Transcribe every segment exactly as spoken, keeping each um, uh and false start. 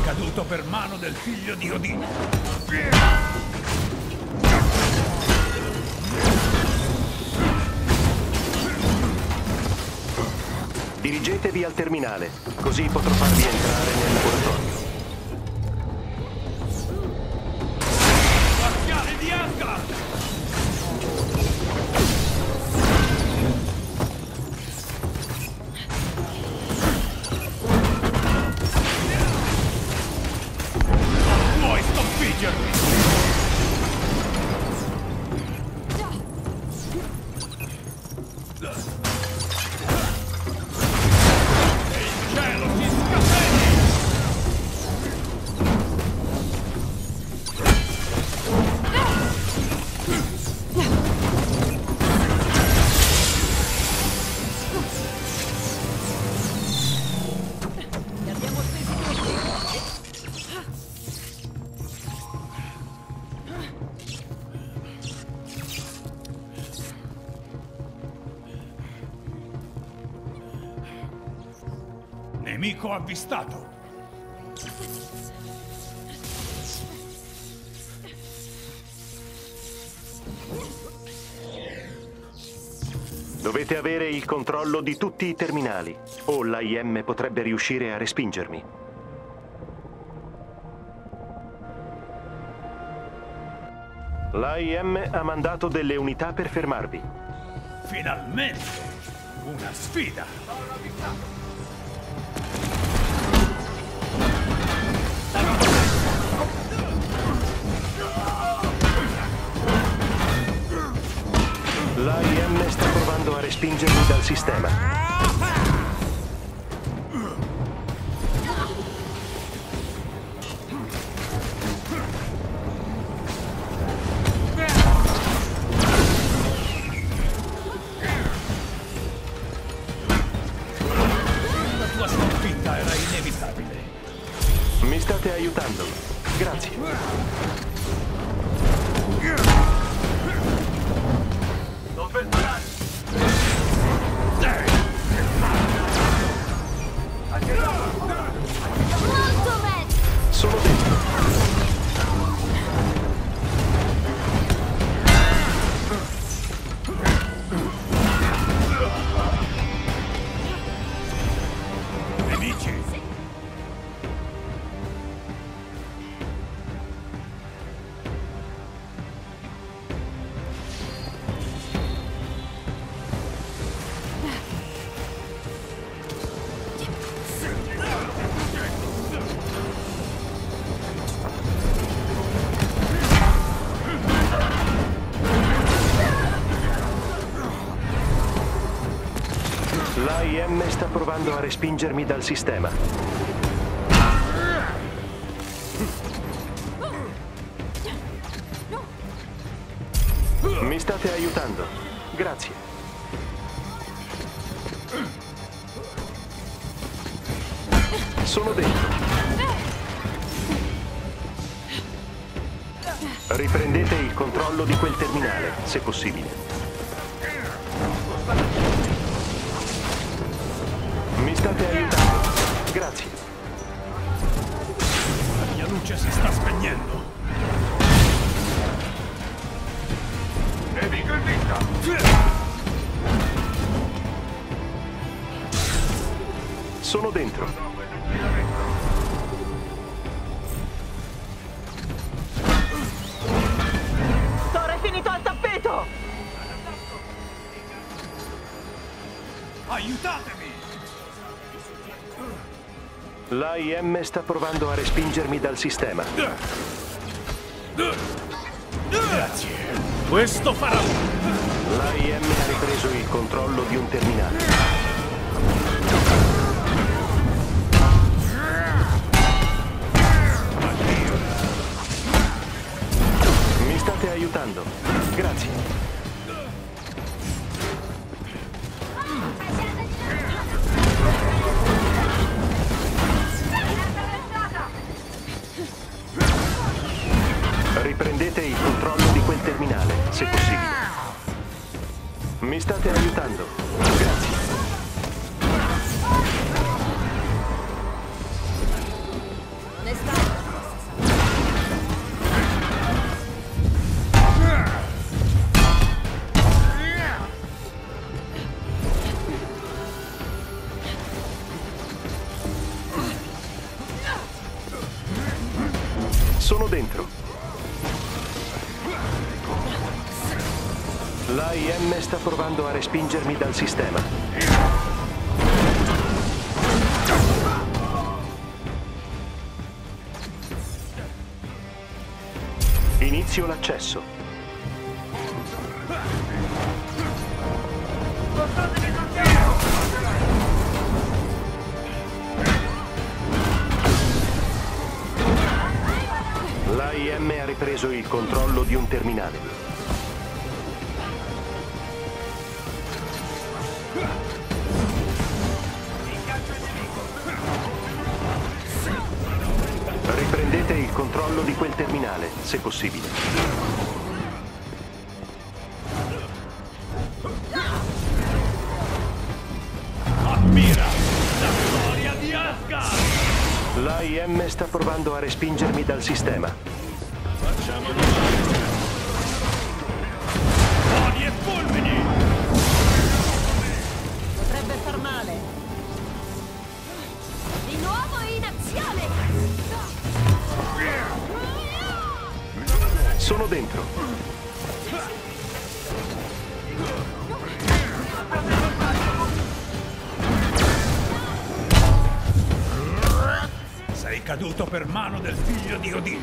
caduto per mano del figlio di Odino. Dirigetevi al terminale, così potrò farvi entrare nel laboratorio. Guardiani di Asgard! Non puoi sconfiggermi! Nemico avvistato! Dovete avere il controllo di tutti i terminali, o l'A I M potrebbe riuscire a respingermi. L'A I M ha mandato delle unità per fermarvi. Finalmente! Una sfida! L'A I M sta provando a respingermi dal sistema. La tua sconfitta era inevitabile. Mi state aiutando. Grazie. Sono dentro. Nemici! L'A I M sta provando a respingermi dal sistema. Mi state aiutando. Grazie. Sono dentro. Riprendete il controllo di quel terminale, se possibile. Mi state aiutando. Grazie. La mia luce si sta spegnendo. Nemico in vista! Sono dentro. Thor è finito al tappeto! Aiutatemi! L'A I M sta provando a respingermi dal sistema. Grazie. Questo farò. L'A I M ha ripreso il controllo di un terminale. Mi state aiutando. Grazie. Riprendete il controllo di quel terminale, se possibile. Mi state aiutando. Grazie. è stato. Sono dentro. L'A I M sta provando a respingermi dal sistema. Inizio l'accesso. L'A I M ha ripreso il controllo di un terminale. Riprendete il controllo di quel terminale, se possibile. Ammira la gloria di Asgard! L'A I M sta provando a respingermi dal sistema. Facciamo di male! Fuori e fulmini! Potrebbe far male. Di nuovo in azione! Sono dentro. Sei caduto per mano del figlio di Odino.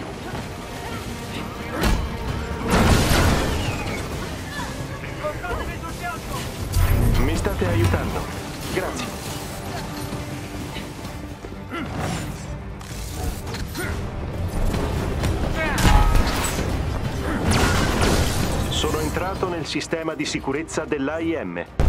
Mi state aiutando. Grazie. Sono entrato nel sistema di sicurezza dell'A I M.